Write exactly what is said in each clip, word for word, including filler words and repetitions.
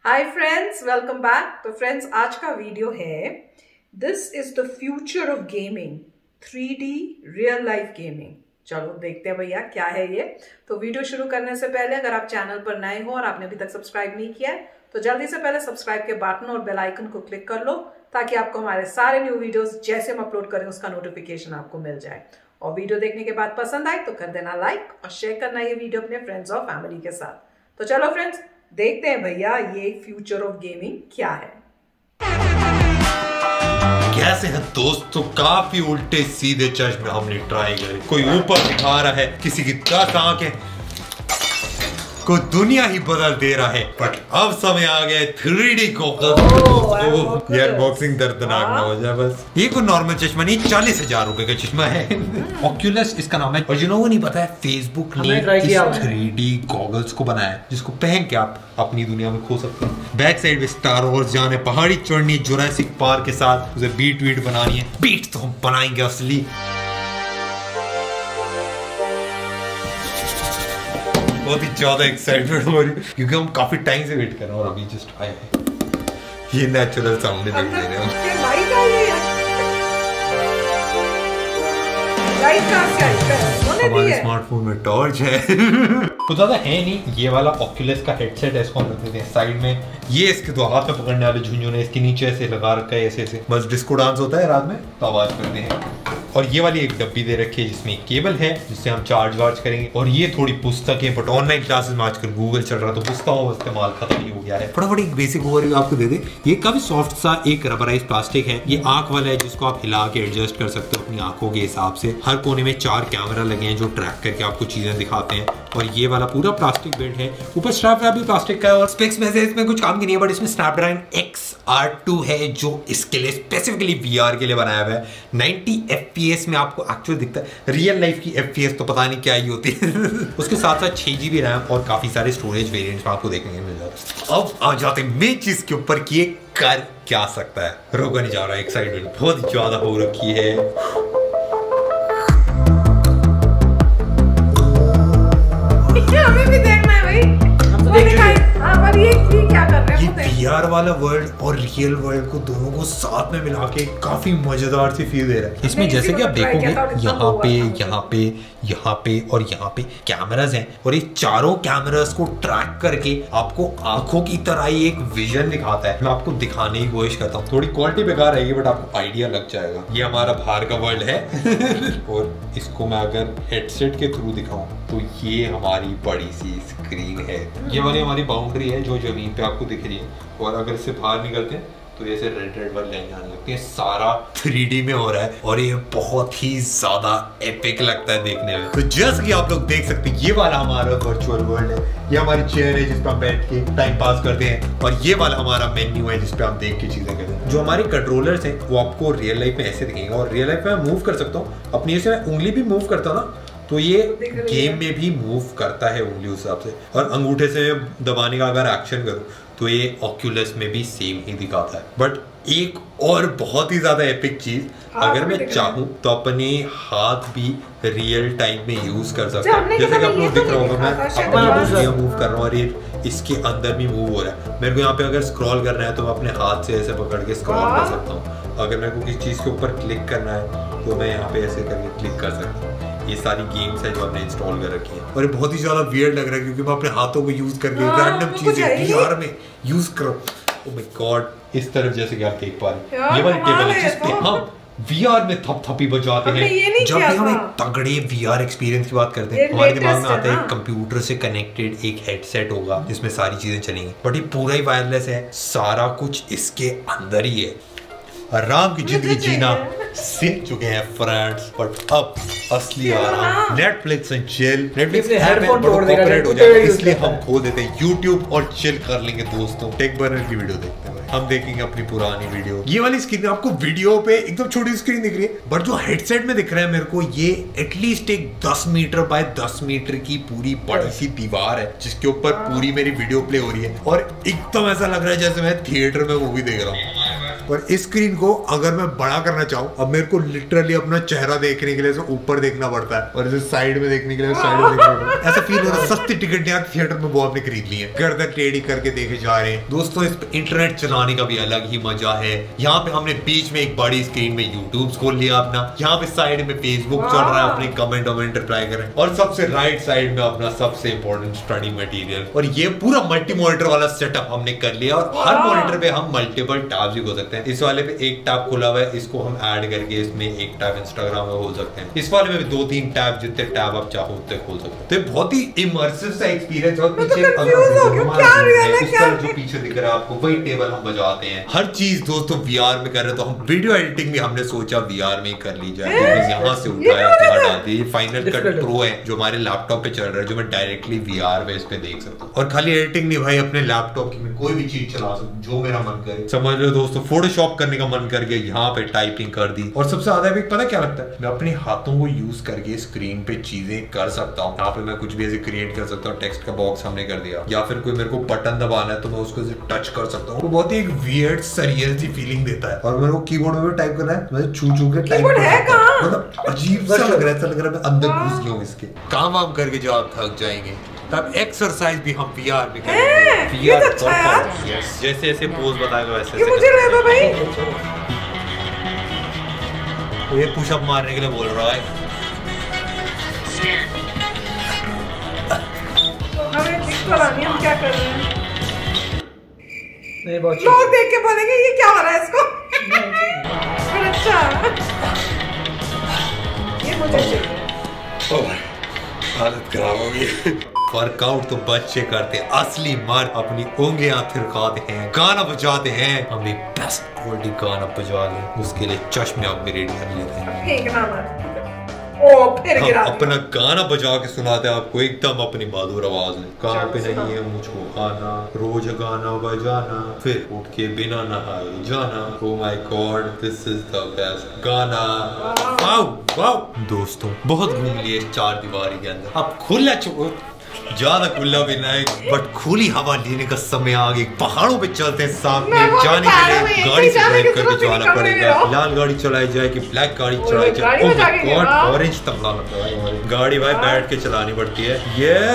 हाय friends, welcome back. तो friends, आज का वीडियो है this is the future of gaming, three D real life gaming. चलो देखते हैं भैया क्या है ये। तो वीडियो शुरू करने से पहले अगर आप चैनल पर नए हो और आपने अभी तक सब्सक्राइब नहीं किया है तो जल्दी से पहले सब्सक्राइब के बटन और बेल आइकन को क्लिक कर लो ताकि आपको हमारे सारे न्यू वीडियोस जैसे हम अपलोड करें उसका नोटिफिकेशन आपको मिल जाए। और वीडियो देखने के बाद पसंद आए तो कर देना लाइक और शेयर करना ये वीडियो अपने फ्रेंड्स और फैमिली के साथ। तो चलो फ्रेंड्स, देखते हैं भैया ये फ्यूचर ऑफ गेमिंग क्या है। कैसे हैं दोस्तों, काफी उल्टे सीधे चश्मे हमने ट्राई करे। कोई ऊपर दिखा रहा है, किसी की दस आंखें, कोई दुनिया ही बदल दे रहा है। बट अब समय आ गया थ्री डी गोगल्स। यार बॉक्सिंग दर्दनाक ना हो जाए बस। ये कोई नॉर्मल चश्मा नहीं, चालीस हजार रुपए का चश्मा है। ऑक्यूलस इसका नाम है। और जिन लोगों को नहीं पता है, फेसबुक ने इस थ्री डी गॉगल्स को बनाया जिसको पहन के आप अपनी दुनिया में खो सकते हैं। बैक साइड में स्टार वॉर्स जाने, पहाड़ी चढ़नी, जुरासिक पार्क के साथ उसे बीट वीट बनानी है। बीट तो हम बनाएंगे असली। बहुत ही ज्यादा एक्साइटमेंट हो रही है क्योंकि हम काफी टाइम से वेट कर रहे हैं और अभी जस्ट आए हैं। ये नेचुरल साउंड नहीं दे रहे हैं। हमारे स्मार्टफोन में टॉर्च है। तो ज्यादा है नहीं, ये वाला ऑक्यूलस का हेडसेट है, इसको हम रख देते हैं साइड में। ये इसके दो हाथ में पकड़ने वाले झुंझुने इसके नीचे ऐसे लगा रखा है, ऐसे ऐसे बस डिस्को डांस होता है रात में तो आवाज करते हैं। और ये वाली एक डब्बी दे रखी है जिसमें एक केबल है जिससे हम चार्ज वार्ज करेंगे। और ये थोड़ी पुस्तक है, बट ऑनलाइन क्लासेस में आजकल गूगल चल रहा तो पुस्तकों का इस्तेमाल खत्म ही हो गया है। फटाफट एक बेसिक ओवरव्यू आपको दे दे। ये काफी सॉफ्ट सा एक रबराइज प्लास्टिक है। ये आंख वाला है जिसको आप हिला के एडजस्ट कर सकते हो अपनी आंखों के हिसाब से। हर कोने में चार कैमरा लगे हैं जो ट्रैक करके आपको चीजें दिखाते हैं। और ये वाला पूरा प्लास्टिक बिल्ड है। ऊपर स्ट्रैप भी प्लास्टिक का है। और स्पेक्स में से इसमें कुछ काम की नहीं है, बट इसमें स्नैपड्रैगन एक्स आर टू है जो इसके लिए स्पेसिफिकली वीआर के लिए बनाया हुआ है। नाइंटी एफपीएस में आपको एक्चुअल दिखता है। रियल लाइफ की एफपीएस तो पता नहीं क्या ही होती है। उसके साथ साथ छह जीबी रैम और काफी सारे स्टोरेज वेरिएंट्स में आपको देखने को मिल जाता है। अब आ जाते मेन चीज के ऊपर कि ये कर क्या सकता है। रोका नहीं जा रहा, एक्साइटमेंट बहुत ज्यादा हो रखी है। हमें भी देखना है भाई। हाँ, पर ये क्या कर रहे हैं? ये वीआर वाला वर्ल्ड और रियल वर्ल्ड को दोनों को साथ में मिला के काफी मजेदार सी फील दे रहा है। इसमें जैसे कि आप देखोगे यहाँ पे यहाँ पे यहाँ पे और यहाँ पे कैमरास हैं और ये चारों कैमरास को ट्रैक करके आपको आंखों की तरह ही एक विजन दिखाता है। मैं आपको दिखाने की कोशिश करता हूँ, थोड़ी क्वालिटी बेकार रहेगी बट आपको आइडिया लग जाएगा। ये हमारा बाहर का वर्ल्ड है। और इसको मैं अगर हेडसेट के थ्रू दिखाऊं तो ये हमारी बड़ी सी स्क्रीन है। ये वाली हमारी बाउंड्री है जो जमीन पे आपको दिख रही है। और अगर इससे बाहर निकलते हैं तो ऐसे रेड रेड वाली लाइन आने लगती है। सारा थ्री डी में हो रहा है और ये बहुत ही ज्यादा एपिक लगता है देखने में। तो जैसे कि आप लोग देख सकते हैं, ये वाला हमारा वर्चुअल वर्ल्ड है। ये हमारी चेयर है जिस पर हम बैठ के टाइम पास करते हैं। और ये वाला हमारा मेन्यू है जिस पे हम देख के चीजें करते हैं। जो हमारे कंट्रोलर्स हैं वो आपको रियल लाइफ में ऐसे दिखेंगे। और रियल लाइफ में मैं मूव कर सकता हूँ अपनी, ऐसे मैं उंगली भी मूव करता हूँ ना तो ये गेम में भी मूव करता है उंगली उस हिसाब से। और अंगूठे से दबाने का अगर एक्शन करूं तो ये ऑक्यूलस में भी सेम ही दिखाता है। बट एक और बहुत ही ज्यादा एपिक चीज, अगर मैं चाहूं तो अपने हाथ भी रियल टाइम में यूज कर सकता हूं। जैसे कि आपको दिख रहा होगा मैं अपनी मूव कर रहा हूँ और ये इसके अंदर भी मूव हो रहा है। मेरे को यहाँ पे अगर स्क्रॉल करना है तो मैं अपने हाथ से ऐसे पकड़ के स्क्रॉल कर सकता हूँ। अगर मेरे को किसी चीज के ऊपर क्लिक करना है तो मैं यहाँ पे ऐसे करके क्लिक कर सकता हूँ। ये सारी गेम्स है जो हमने इंस्टॉल कर रखी है। और ये बहुत ही ज्यादा वियर्ड लग रहा है क्योंकि मैं अपने हाथों को यूज करके रैंडम चीजें वीआर में यूज करूं। ओह माय गॉड, इस तरफ जैसे कि आप देख पा रहे हैं ये वाली टेबल है जिस पे हम वीआर में थपथपी बजाते हैं। जब भी हम एक तगड़े वीआर एक्सपीरियंस की बात करते हैं हमारे दिमाग में आता है एक कंप्यूटर से कनेक्टेड एक हेडसेट होगा जिसमें सारी चीजें चलेंगी। बट ये पूरा ही वायरलेस है, सारा कुछ इसके अंदर ही है। आराम की जिंदगी जीना सीख चुके हैं फ्रेंड्स, बट अब असली आराम Netflix and chill. Netflix headphone तोड़ देगा हो जाएगा, इसलिए हम खोल देते हैं यूट्यूब और चिल कर लेंगे दोस्तों। टेक बर्नर की वीडियो देखते हैं, हम देखेंगे अपनी पुरानी वीडियो। ये वाली स्क्रीन आपको वीडियो पे एकदम छोटी स्क्रीन दिख रही है, बट जो हेडसेट में दिख रहा है मेरे को ये एटलीस्ट एक दस मीटर बाय दस मीटर की पूरी बड़ी सी दीवार है जिसके ऊपर पूरी मेरी वीडियो प्ले हो रही है। और एकदम ऐसा लग रहा है जैसे मैं थिएटर में मूवी देख रहा हूँ। और इस स्क्रीन को अगर मैं बड़ा करना चाहूँ, अब मेरे को लिटरली अपना चेहरा देखने के लिए ऊपर देखना पड़ता है और इसे साइड में देखने के लिए साइड में देखना पड़ता है। ऐसा फील हो रहा है सस्ती टिकट यहाँ थिएटर में वो आपने खरीद ली है, गर्दन टेढ़ी करके देखे जा रहे हैं। दोस्तों इस पे इंटरनेट चलाने का भी अलग ही मजा है। यहाँ पे हमने बीच में एक बड़ी स्क्रीन में यूट्यूब खोल लिया अपना, यहाँ पे साइड में फेसबुक चल रहा है, अपने कमेंट वमेंट रिप्लाई कर रहे हैं, और सबसे राइट साइड में अपना सबसे इंपॉर्टेंट स्टडी मटेरियल। और ये पूरा मल्टी मॉनिटर वाला सेटअप हमने कर लिया और हर मॉनिटर पे हम मल्टीपल टैब्स भी खोल सकते हैं। इस वाले पे एक टैब खुला हुआ है, इसको हम ऐड करके इसमें एक टैब इंस्टाग्राम में खोल सकते हैं। इस वाले में भी दो तीन टैब, जितने टैब आप चाहो उतने खोल सकते हैं। तो बहुत ही इमर्सिव सा एक्सपीरियंस। और पीछे जो पीछे दिख रहा है आपको वही टेबल हम बजाते हैं। हर चीज दोस्तों वीआर में कर रहे हैं, तो हम वीडियो एडिटिंग भी हमने सोचा वीआर में ही कर ली जाए। यहाँ से उठाया डाल दिया। फाइनल कट प्रो है जो हमारे लैपटॉप पे चल रहा है, जो मैं डायरेक्टली वीआर पे इस पे देख सकता हूँ। और खाली एडिटिंग नहीं भाई, अपने लैपटॉप की मैं कोई भी चीज चला सकता हूँ जो मेरा मन करे। समझ लो दोस्तों, फोटोशॉप करने का मन कर गया, यहाँ पे टाइपिंग कर दी। और सबसे ज्यादा भी पता क्या लगता है, मैं अपने हाथों को यूज करके स्क्रीन पे चीजें कर सकता हूँ। यहाँ पे मैं कुछ भी ऐसे क्रिएट कर सकता हूँ। टेक्स्ट का बॉक्स हमने कर दिया, या फिर कोई मेरे को बटन दबाना है तो मैं उसको टच कर सकता हूँ। वो बहुत ही एक वियर्ड सरियल सी फीलिंग देता है। और मेरे को कीबोर्ड में भी टाइप करना है, मैं छू छू के टाइप करता हूं। मतलब अजीब सा लग रहा है, ऐसा लग रहा है मैं अंदर घुस गया हूं इसके। काम वाम करके जो आप थक जाएंगे, तब एक्सरसाइज भी हम वीआर में करेंगे। वीआर वर्कआउट, यस, जैसे ऐसे पोज बताएगा वैसे ये मुझे ले दो भाई। वो ये पुशअप मारने के लिए बोल रहा है। हमें दिख तो रहा नहीं हम क्या कर रहे हैं। नहीं, बहुत लोग देख के बोलेंगे ये क्या हो रहा है इसको। अच्छा ये मुझे चाहिए। हालत खराब हो गई। वर्कआउट तो बच्चे करते, असली मर्द अपनी उंगलियां थिरकाते हैं, गाना बजाते हैं। हमने बेस्ट क्वालिटी गाना बजा लिया, उसके लिए चश्मे अब मेरे रेडी लेते हैं। ओ, फिर हम गिरा अपना गाना बजा के सुनाते हैं आपको एकदम अपनी मधुर आवाज में। कहाँ पे नहीं है मुझको आना, रोज गाना बजाना, फिर उठ के बिना नहाए जाना। Oh my God, this is the best गाना। वाओ वाओ दोस्तों, बहुत घूम लिए चार दीवारी के अंदर। अब खुला चुप, ज्यादा खुला भी नहीं, बट खुली हवा लेने का समय आ गया। पहाड़ों पे चलते हैं, साथ में जाने के लिए गाड़ी से ड्राइव करके जाना पड़ेगा। लाल गाड़ी चलाई जाए कि ब्लैक गाड़ी चलाई जाए? ओह माय गॉड, ऑरेंज तबला लगता है। गाड़ी भाई बैठ के चलानी पड़ती है।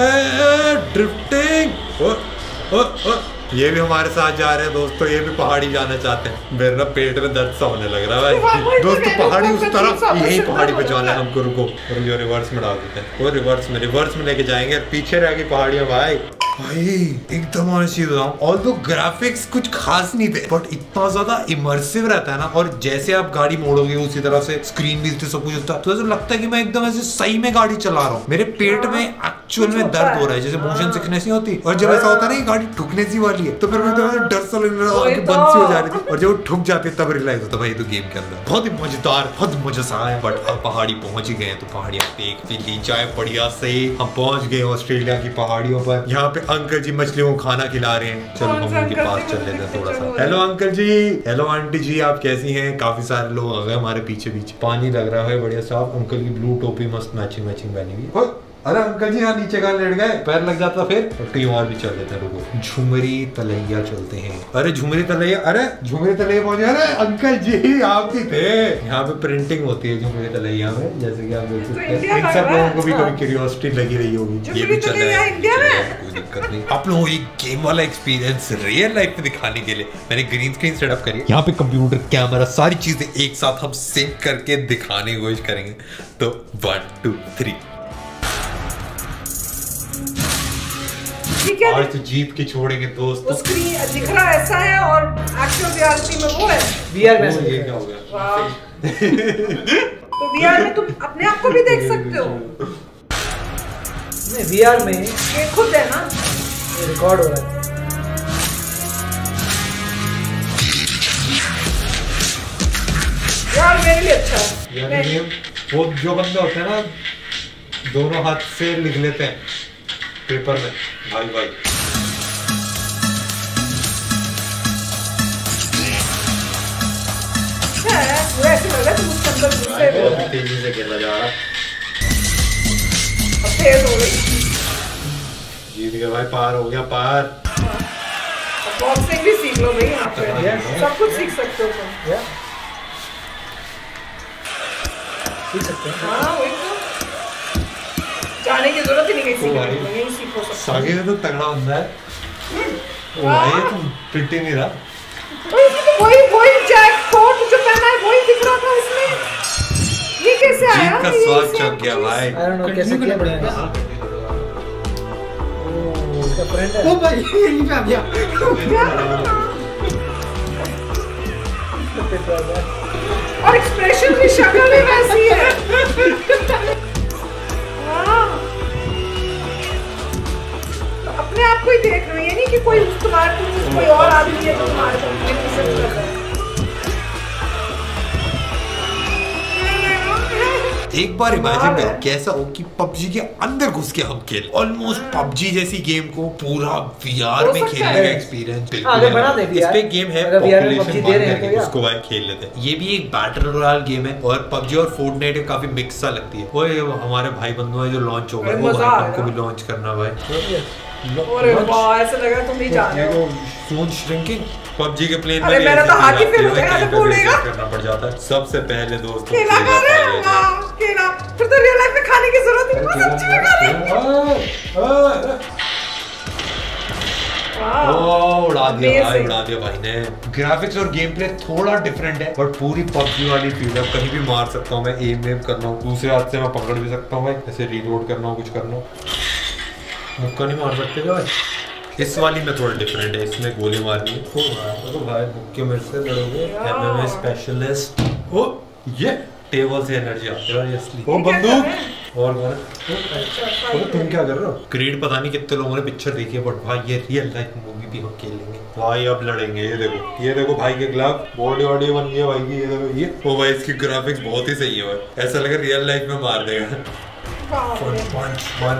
ये ड्रिफ्टिंग। ओ, ओ, ओ, ये भी हमारे साथ जा रहे हैं दोस्तों, ये भी पहाड़ी जाना चाहते हैं। मेरे ना पेट में दर्द सा होने लग रहा है भाई। दोस्तों पहाड़ी उस तरफ, यही पहाड़ी पे जाना है हमको। रुको, और जो रिवर्स में डाल देते हैं, वो रिवर्स में रिवर्स में लेके जाएंगे। पीछे रह गई पहाड़ियां भाई। भाई एकदम ऑनेस्टली बताऊं, ऑल्दो ग्राफिक्स कुछ खास नहीं थे, बट इतना ज्यादा इमर्सिव रहता है ना। और जैसे आप गाड़ी मोड़ोगे उसी तरह से स्क्रीन भी सब कुछ होता है, तो ऐसा लगता है कि मैं एकदम ऐसे सही में गाड़ी चला रहा हूँ। मेरे पेट में एक्चुअल में दर्द हो रहा है, जैसे मोशन सिकनेस नहीं होती। और जब ऐसा होता है ना गाड़ी ठुकने सी वाली है, तो फिर एकदम डर सा लग रहा है, बंद सी हो जा रही थी। और जब वो ठुक जाती है तब रियलाइज होता है भाई तो गेम के अंदर बहुत ही मजेदार, बहुत मजा सा है। बट अब पहाड़ी पहुंच गए तो पहाड़ियां देख भी ली जाए बढ़िया से। हम पहुंच गए ऑस्ट्रेलिया की पहाड़ियों पर। यहाँ पे अंकल जी मछलियों को खाना खिला रहे हैं। चलो हम उनके पास चल लेते हैं थोड़ा सा। Hello uncle ji, hello aunty ji, आप कैसी हैं? काफी सारे लोग आ गए हमारे पीछे पीछे। पानी लग रहा है बढ़िया साफ। अंकल की ब्लू टोपी मस्त मैचिंग मैचिंग बनी हुई। अरे अंकल जी यहाँ नीचे कहाँ लेट गए? पैर लग जाता फिर। और कहीं और भी चल लेते हैं, रुको। झुमरी तलैया चलते हैं। अरे झुमरी तलैया, अरे झुमरी तलैया पहुंचे। अरे अंकल जी आप भी थे। यहाँ पे प्रिंटिंग होती है झुमरी तलैया में, जैसे कि आप देख सकते हैं। इन सब लोगों को भी कभी क्यूरियोसिटी लगी रही होगी। ये भी चल रहा है, कोई दिक्कत नहीं। आप लोगों को एक गेम वाला एक्सपीरियंस रियल लाइफ में दिखाने के लिए मैंने ग्रीन स्क्रीन सेटअप करी है। यहाँ पे कंप्यूटर, कैमरा, सारी चीजें एक साथ हम सिंक करके दिखाने की कोशिश करेंगे। तो वन टू थ्री। आज तो जीत के छोड़ेंगे दोस्त। स्क्रीन दिख रहा ऐसा है और एक्चुअल रियलिटी में वो है। वीआर में ये क्या हो गया? तो वीआर में तुम अपने आप को भी देख सकते हो। नहीं, वीआर में ये खुद है ना, ये रिकॉर्ड हो रहा है। यार मेरे लिए अच्छा है। यानी वो जो बंदे होते हैं ना, दोनों हाथ से लिख लेते हैं पेपर में, भाई भाई। अच्छा है, वो ऐसे लग रहा है तुम उसके अंदर घुसे हो। बहुत तेजी से खेला जा रहा। अब तेज हो गई। जीत गया भाई, पार हो गया पार। अब बॉक्सिंग भी सीख लो भाई यहाँ पे, सब कुछ सीख सकते हो तुम। सीख सकते हैं। हाँ वही तो, जाने की जरूरत ही नहीं कहीं सीखने की, यहीं सीखो सब। सागे में तो तगड़ा बंदा है भाई, तुम पिट ही नहीं रहा। वही वही जैकपॉट जो पहना है वही दिख रहा था इसमें, ये कैसे आया? जीत का स्वाद चक गया भाई। I don't know कैसे किया बढ़िया। उसका फ्रेंड है। ओ भाई यहीं पे आ गया। और एक्सप्रेशन भी, शक्ल भी वैसी है। अपने आप को ही देख रही है, नहीं कि कोई तुम्हारे तुम कोई और आदमी है तुम्हारे साथ पसंद कर रहा है। एक बार इमेजिन करो कैसा हो कि पबजी के अंदर घुस के हम खेल, ऑलमोस्ट पबजी जैसी गेम को पूरा वीआर में खेलने का एक्सपीरियंस बिल्कुल। इस पे गेम है पॉपुलेशन दे रहे हैं उसको भाई खेल लेते हैं। ये भी एक बैटल रॉयल गेम है और पबजी और फोर्टनाइट काफी मिक्स सा लगती है। वो हमारे भाई बंधु है जो लॉन्च हो गए, वो भाई हमको भी लॉन्च करना भाई। अरे वाह, ऐसा लग रहा तुम भी जा रहे हो। फोन श्रिंकिंग पबजी के प्लेन में मेरा तो हाथ ही फेल हो गया, तो फोड़ेगा करना पड़ जाता है। सबसे पहले दोस्तों खेला कर रहे हो खेला, फिर तो रियल लाइफ में खाने की जरूरत नहीं, बस सच्ची में खा रहे हो। उड़ा दिया भाई, उड़ा दिया भाई ने। ग्राफिक्स और गेम प्ले थोड़ा डिफरेंट है बट पूरी पबजी वाली फील है। कहीं भी मार सकता हूँ मैं, एम वेम करना हूँ, दूसरे हाथ से मैं पकड़ भी सकता हूँ भाई, ऐसे रीलोड करना हो, कुछ करना हो। मुक्का नहीं मार सकते क्या भाई? इस वाली में थोड़ा डिफरेंट है, इसमें गोली मारनी है। ओ तो भाई मुक्के मेरे से लड़ोगे, एमएमए स्पेशलिस्ट। ओ ये टेबल से एनर्जी आती है असली। ओ बंदूक और मार। ओ तुम क्या कर रहे हो? क्रीड पता नहीं कितने लोगों ने पिक्चर देखी है बट भाई ये रियल लाइफ मूवी भी हम खेलेंगे भाई। अब लड़ेंगे, ये देखो, ये देखो भाई के ग्लव, बॉडी वॉडी बन गई भाई की, ये देखो ये। ओ भाई इसकी ग्राफिक्स बहुत ही सही है भाई, ऐसा लगा रियल लाइफ में मार देगा। पंच वन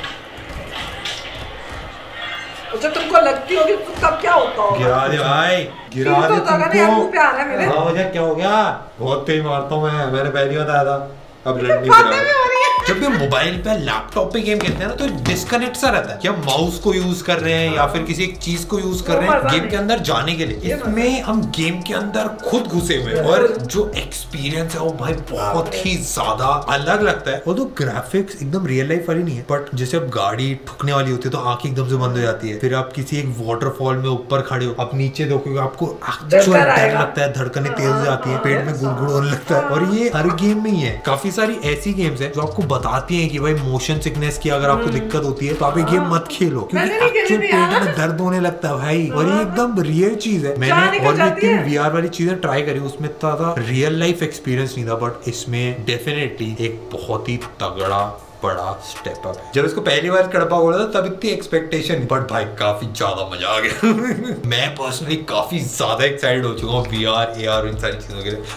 जब तुमको लगती होगी तो तब क्या होता होगा? गिरा दे भाई, गिरा दे तुमको। प्यार है मेरे। हाँ मुझे क्या हो गया? बहुत तेज मारता हूँ मैं, मैंने पहली बताया था। अब लड़नी है। जब भी मोबाइल पे लैपटॉप पे गेम खेलते हैं ना तो डिस्कनेक्ट सा रहता है कि हम माउस को यूज कर रहे हैं या फिर किसी एक चीज को यूज कर रहे हैं गेम के अंदर जाने के लिए। इसमें हम गेम के अंदर खुद घुसे हुए हैं और जो एक्सपीरियंस है वो भाई बहुत ही ज्यादा अलग लगता है। वो तो ग्राफिक्स एकदम रियल लाइफ वाली नहीं है बट जैसे अब गाड़ी ठुकने वाली होती है तो आंख एकदम से बंद हो जाती है, फिर आप किसी एक वाटरफॉल में ऊपर खड़े हो, आप नीचे देखोगे आपको एक्चुअल डर लगता है, धड़कनें तेज हो जाती है, पेट में गुड़गुड़ होने लगता है। और ये हर गेम में ही है। काफी सारी ऐसी गेम्स है जो आपको बताती हैं कि भाई मोशन सिकनेस की अगर आपको दिक्कत होती है तो आप ये गेम मत खेलो क्योंकि एक्चुअल पेट में दर्द होने लगता है भाई। और ये एकदम रियल चीज है। मैंने और भी इतनी वीआर वाली चीजें ट्राई करी, उसमें ज्यादा रियल लाइफ एक्सपीरियंस नहीं था बट इसमें डेफिनेटली एक बहुत ही तगड़ा बड़ा स्टेप अप है। जब इसको पहली बार कड़पा बोला था तब इतनी एक्सपेक्टेशन बट भाई काफी ज्यादा मजा आ गया। मैं पर्सनली काफी ज्यादा एक्साइटेड हो चुका हूँ वीआर एआर इन सारी चीजों के लिए।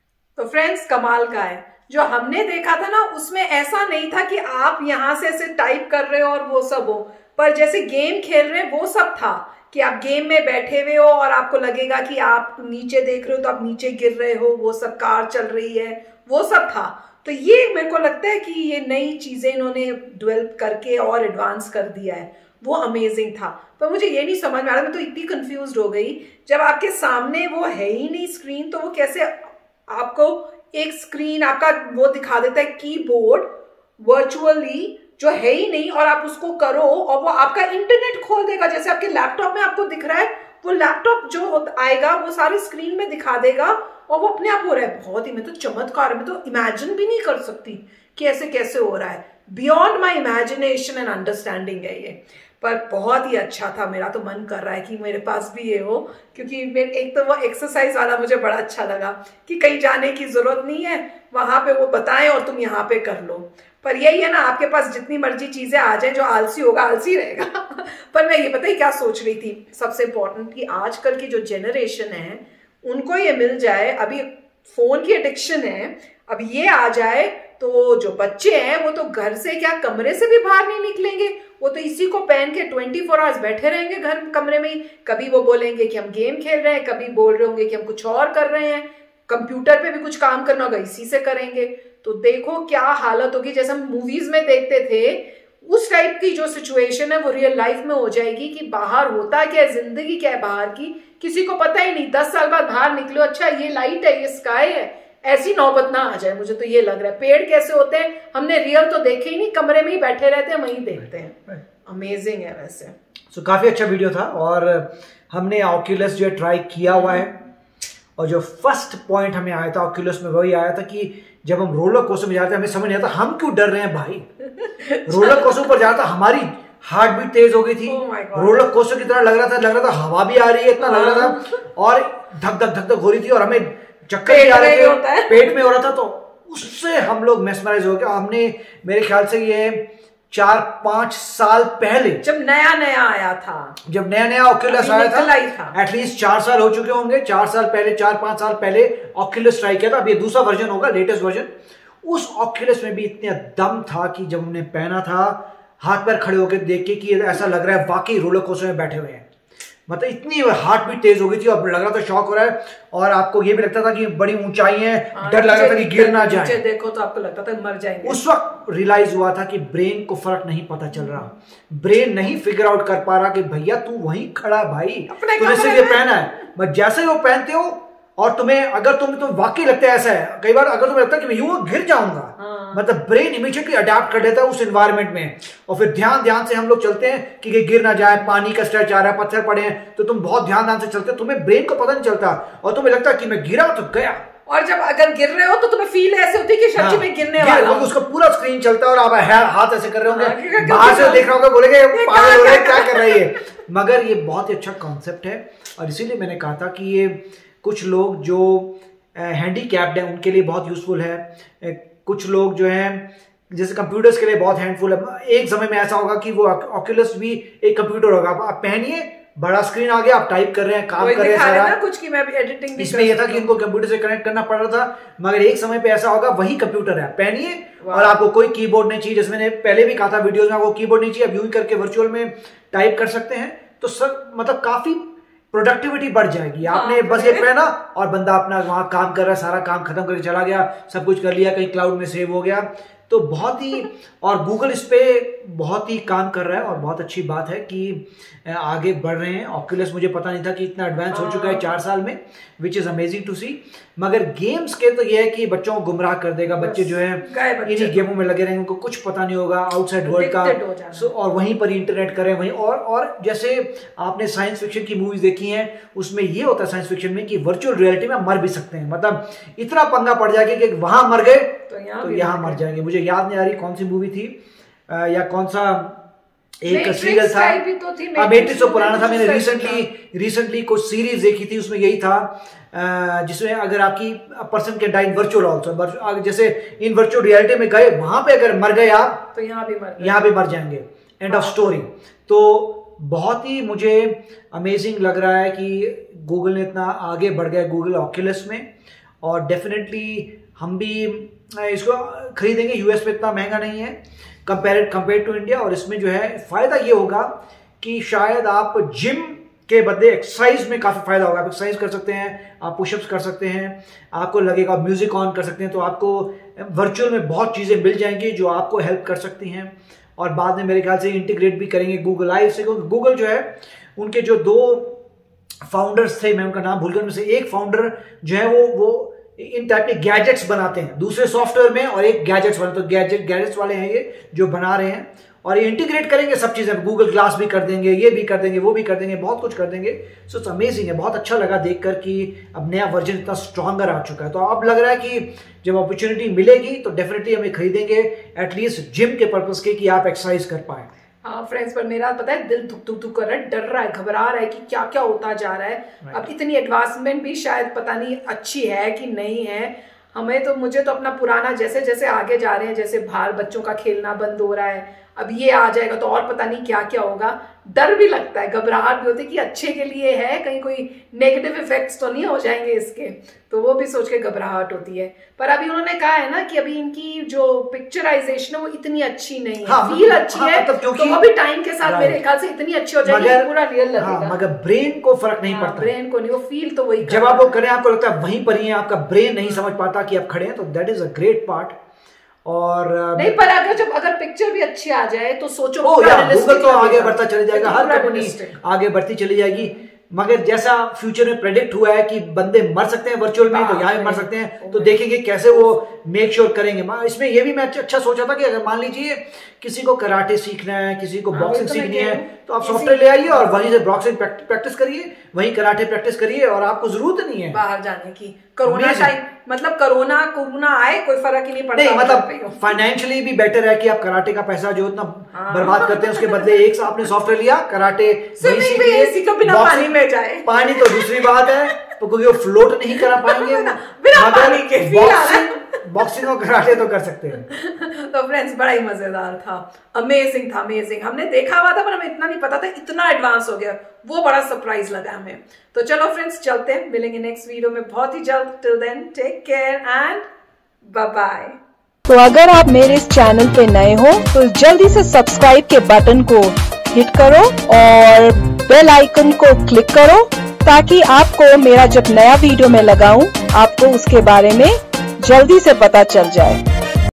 तो फ्रेंड्स कमाल का है, जो हमने देखा था ना उसमें ऐसा नहीं था कि आप यहाँ से ऐसे टाइप कर रहे हो और वो सब हो, पर जैसे गेम खेल रहे हैं वो सब था कि आप गेम में बैठे हुए हो और आपको लगेगा कि आप नीचे देख रहे हो तो आप नीचे गिर रहे हो, वो सब कार चल रही है, वो सब था। तो ये मेरे को लगता है कि ये नई चीजें इन्होंने डेवलप करके और एडवांस कर दिया है, वो अमेजिंग था। पर मुझे ये नहीं समझ में आ रहा, मैं तो इतनी कंफ्यूज हो गई जब आपके सामने वो है ही नहीं स्क्रीन, तो वो कैसे आपको एक स्क्रीन आपका वो दिखा देता है कीबोर्ड वर्चुअली जो है ही नहीं और आप उसको करो और वो आपका इंटरनेट खोल देगा। जैसे आपके लैपटॉप में आपको दिख रहा है वो लैपटॉप जो आएगा वो सारी स्क्रीन में दिखा देगा और वो अपने आप हो रहा है। बहुत ही, मैं तो चमत्कार, मैं तो इमेजिन भी नहीं कर सकती कि ऐसे कैसे हो रहा है। Beyond my imagination and understanding है ये, पर बहुत ही अच्छा था। मेरा तो मन कर रहा है कि मेरे पास भी ये हो, क्योंकि मेरे एक तो वो एक्सरसाइज वाला मुझे बड़ा अच्छा लगा कि कहीं जाने की जरूरत नहीं है, वहां पे वो बताएं और तुम यहाँ पे कर लो। पर यही है ना, आपके पास जितनी मर्जी चीजें आ जाए, जो आलसी होगा आलसी रहेगा। पर मैं ये पता ही क्या सोच रही थी, सबसे इम्पोर्टेंट कि आजकल की जो जनरेशन है उनको ये मिल जाए। अभी फोन की एडिक्शन है, अब ये आ जाए तो जो बच्चे हैं वो तो घर से क्या कमरे से भी बाहर नहीं निकलेंगे, वो तो इसी को पहन के ट्वेंटी फोर आवर्स बैठे रहेंगे घर कमरे में ही। कभी वो बोलेंगे कि हम गेम खेल रहे हैं, कभी बोल रहे होंगे कि हम कुछ और कर रहे हैं, कंप्यूटर पे भी कुछ काम करना होगा इसी से करेंगे। तो देखो क्या हालत होगी। जैसे हम मूवीज में देखते थे उस टाइप की जो सिचुएशन है वो रियल लाइफ में हो जाएगी कि बाहर होता क्या है, जिंदगी क्या है बाहर की, किसी को पता ही नहीं। दस साल बाद बाहर निकलो, अच्छा ये लाइट है, ये स्काई है, ऐसी नौबत ना आ जाए। मुझे तो ये लग रहा है। पेड़ कैसे होते हैं हमने रियल तो देखे ही नहीं, कमरे में ही बैठे रहते हैं, वहीं देखते हैं। अमेजिंग है वैसे। सो so, काफी अच्छा वीडियो था और हमने ऑक्यूलस जो है ट्राई किया हुआ है और जो फर्स्ट पॉइंट हमें आया था ऑक्यूलस में वही आया था कि जब हम रोलर कोस्टर में जाते हैं हमें समझ नहीं आता हम क्यों डर रहे हैं भाई। रोलर कोस्टर पर जाता हमारी हार्ट बीट तेज हो गई थी। oh रोलर कोस्टर की तरह लग रहा था लग रहा था हवा भी आ रही है, इतना लग रहा था और धक धक धक धक हो रही थी और हमें चक्कर भी आ रहे थे, पेट में हो रहा था। तो उससे हम लोग मेस्मराइज हो गए। हमने मेरे ख्याल से ये चार पांच साल पहले जब नया नया आया था, जब नया नया ऑक्यूलस आया था, एटलीस्ट चार साल हो चुके होंगे, चार साल पहले चार पांच साल पहले ऑक्यूलस ट्राई किया था। अब ये दूसरा वर्जन होगा, लेटेस्ट वर्जन। उस ऑक्यूलस में भी इतना दम था कि जब हमने पहना था हाथ पैर खड़े होकर देख के कि ऐसा लग रहा है वाकई रोलर कोस्टर में बैठे हुए हैं। मतलब इतनी हार्ट बीट तेज हो गई थी और लग रहा था शॉक हो रहा है और आपको ये भी लगता था कि बड़ी ऊंचाई है, डर लग रहा था कि गिर ना जाए। देखो तो आपको लगता था मर जाएंगे। उस वक्त रियलाइज हुआ था कि ब्रेन को फर्क नहीं पता चल रहा, ब्रेन नहीं फिगर आउट कर पा रहा कि भैया तू वहीं खड़ा है भाई, तूने सिर्फ ये पहना है। बट जैसे ही वो पहनते हो और तुम्हें अगर तुम तुम वाकई लगता है ऐसा है, कई बार अगर तुम्हें लगता है कि मैं यूं गिर जाऊंगा, हाँ। मतलब ब्रेन इमीडिएटली अडेप्ट कर लेता है उस एनवायरनमेंट में और फिर ध्यान ध्यान से हम लोग चलते हैं कि गिर ना जाए, पानी का स्ट्रेच आ रहा है, पत्थर पड़े हैं, तो तुम बहुत ध्यान ध्यान से चलते हो, तुम्हें ब्रेन को पता नहीं चलता और तुम्हें लगता है कि मैं गिरा तो गया। और जब अगर गिर रहे हो तो तुम्हें फील ऐसे होती है कि सच्ची में गिरने वाला हूं। उसका पूरा स्क्रीन चलता है और आप हाथ ऐसे कर रहे होंगे, बाहर से देख रहे होंगे, बोलेंगे पागल हो रहा है, क्या कर रही है। मगर ये बहुत ही अच्छा कॉन्सेप्ट है और इसीलिए मैंने कहा था कि ये कुछ लोग जो हैंडीकैप्ड है उनके लिए बहुत यूजफुल है। कुछ लोग जो हैं जैसे कंप्यूटर्स के लिए बहुत हैंडफुल है। एक समय में ऐसा होगा कि वो ऑक्यूलस भी एक कंप्यूटर होगा, आप पहनिए, बड़ा स्क्रीन आ गया, आप टाइप कर रहे हैं, काम कर रहे हैं सारा कुछ की मैं भी एडिटिंग भी इसमें यह था कि इनको कंप्यूटर से कनेक्ट करना पड़ रहा था। मगर एक समय पे ऐसा होगा वही कंप्यूटर है, पहनिए और आपको कोई कीबोर्ड नहीं चाहिए। जैसे मैंने पहले भी कहा था वीडियोस में, आपको कीबोर्ड नहीं चाहिए, आप यूं ही करके वर्चुअल में टाइप कर सकते हैं। तो सर मतलब काफी प्रोडक्टिविटी बढ़ जाएगी। आपने हाँ, बस ये पहना और बंदा अपना वहां काम कर रहा है, सारा काम खत्म करके चला गया, सब कुछ कर लिया, कहीं क्लाउड में सेव हो गया। तो बहुत ही और गूगल इस पे बहुत ही काम कर रहा है और बहुत अच्छी बात है कि आगे बढ़ रहे हैं। ऑक्यूलस मुझे पता नहीं था कि इतना एडवांस हो चुका है चार साल में, which is amazing to see. मगर गेम्स के तो ये है कि बच्चों को गुमराह कर देगा। बच्चे जो है इन्हीं गेमों में लगे रहेंगे, उनको कुछ पता नहीं होगा आउटसाइड वर्ल्ड का, सो और वहीं पर इंटरनेट करें वहीं। और और जैसे आपने साइंस फिक्शन की मूवीज देखी हैं, उसमें ये होता है साइंस फिक्शन में कि वर्चुअल रियलिटी में मर भी सकते हैं। मतलब इतना पंगा पड़ जाएगा कि वहां मर गए तो यहाँ मर जाएंगे। मुझे याद नहीं आ रही कौन सी मूवी थी या कौन सा एक सीरियल था, मैट्रिक्स तो पुराना था। मैंने रिसेंटली रिसेंटली कुछ सीरीज देखी थी, उसमें यही था जिसमें अगर आपकी पर्सन के डाइन वर्चुअल ऑल्सो, जैसे इन वर्चुअल रियलिटी में गए वहां पे अगर मर गए आप तो यहाँ भी मर यहाँ भी मर जाएंगे, एंड ऑफ स्टोरी। तो बहुत ही मुझे अमेजिंग लग रहा है कि गूगल ने इतना आगे बढ़ गया, गूगल ऑक्यूलस में। और डेफिनेटली हम भी इसको खरीदेंगे। यूएस में इतना महंगा नहीं है कंपेयर कंपेयर टू इंडिया। और इसमें जो है फायदा ये होगा कि शायद आप जिम के बदले एक्सरसाइज में काफी फायदा होगा। आप एक्सरसाइज कर सकते हैं, आप पुशअप्स कर सकते हैं, आपको लगेगा म्यूजिक ऑन कर सकते हैं, तो आपको वर्चुअल में बहुत चीजें मिल जाएंगी जो आपको हेल्प कर सकती हैं। और बाद में मेरे ख्याल से इंटीग्रेट भी करेंगे गूगल लाइव से, क्योंकि गूगल जो है उनके जो दो फाउंडर्स थे, मैं उनका नाम भूल गया, उनमें से एक फाउंडर जो है वो वो इन टाइप के गैजेट्स बनाते हैं दूसरे सॉफ्टवेयर में, और एक गैजेट्स वाले, तो गैजेट गैजेट्स वाले हैं ये जो बना रहे हैं। और ये इंटीग्रेट करेंगे सब चीजें, गूगल ग्लास भी कर देंगे, ये भी कर देंगे, वो भी कर देंगे, बहुत कुछ कर देंगे। सो इट्स अमेजिंग है, बहुत अच्छा लगा देखकर कि अब नया वर्जन इतना स्ट्रॉन्गर आ चुका है। तो अब लग रहा है कि जब अपॉर्चुनिटी मिलेगी तो डेफिनेटली हमें खरीदेंगे, एटलीस्ट जिम के पर्पज के, कि आप एक्सरसाइज कर पाए। हाँ फ्रेंड्स, पर मेरा पता है दिल धुक धुक धुक कर रहा है, डर रहा है, घबरा रहा है कि क्या क्या होता जा रहा है। right. अब इतनी एडवांसमेंट भी शायद पता नहीं अच्छी है कि नहीं है। हमें तो मुझे तो अपना पुराना, जैसे जैसे आगे जा रहे हैं, जैसे बाहर बच्चों का खेलना बंद हो रहा है, अब ये आ जाएगा तो और पता नहीं क्या क्या होगा। डर भी लगता है, घबराहट भी होती है कि अच्छे के लिए है, कहीं कोई नेगेटिव इफेक्ट्स तो नहीं हो जाएंगे इसके, तो वो भी सोच के घबराहट होती है। पर अभी उन्होंने कहा है ना कि अभी इनकी जो पिक्चराइजेशन है वो इतनी अच्छी नहीं है। हाँ, फील अच्छी हाँ, है तो वो अभी टाइम के साथ मेरे ख्याल से इतनी अच्छी हो जाएगी, पूरा रियल लगेगा। हाँ, मगर ब्रेन को फर्क नहीं पड़ता, ब्रेन को नहीं, वो फील तो वही जब आप वो करें आपको लगता है वहीं पर ही है, आपका ब्रेन नहीं समझ पाता कि आप खड़े हैं। तो that is a great part. और नहीं, पर अगर जब अगर पिक्चर भी अच्छी आ जाए तो सोचो ओ यार गूगल तो आगे बढ़ता चले जाएगा, हर कंपनी आगे बढ़ती चली जाएगी। मगर जैसा फ्यूचर में प्रेडिक्ट हुआ है कि बंदे मर सकते हैं वर्चुअल में, तो यहाँ भी मर सकते हैं, तो देखेंगे कैसे वो मेक श्योर करेंगे। इसमें ये भी मैं अच्छा सोचा था कि अगर मान लीजिए किसी को कराटे सीखना है, किसी को बॉक्सिंग सीखनी है, तो आप सॉफ्टवेयर ले आइए और वहीं से बॉक्सिंग प्रैक्टिस करिए, वहीं कराटे प्रैक्टिस करिए, और आपको जरूरत नहीं है बाहर जाने की। कोरोना टाइम मतलब कोरोना कोरोना आए कोई फर्क ही नहीं पड़ता। नहीं मतलब फाइनेंशियली भी बेटर है कि आप कराटे का पैसा जो इतना बर्बाद करते हैं उसके बदले एक से आपने सॉफ्टवेयर लिया, कराटे पानी में जाए। पानी तो दूसरी बात है, तो क्योंकि वो फ्लोट नहीं करा पाएंगे, मगर बॉक्सिंग और कराटे तो कर सकते हैं। तो फ्रेंड्स बड़ा ही मजेदार था, अमेजिंग था, अमेजिंग। हमने देखा हुआ था पर हमें इतना नहीं पता था इतना एडवांस हो गया, वो बड़ा सरप्राइज लगा हमें। तो चलो फ्रेंड्स चलते हैं, मिलेंगे नेक्स्ट वीडियो में बहुत ही जल्द। Till then take care and bye bye. तो अगर आप मेरे इस चैनल पे नए हो तो जल्दी से सब्सक्राइब के बटन को हिट करो और बेल आइकन को क्लिक करो, ताकि आपको मेरा जब नया वीडियो मैं लगाऊं आपको उसके बारे में जल्दी से पता चल जाए।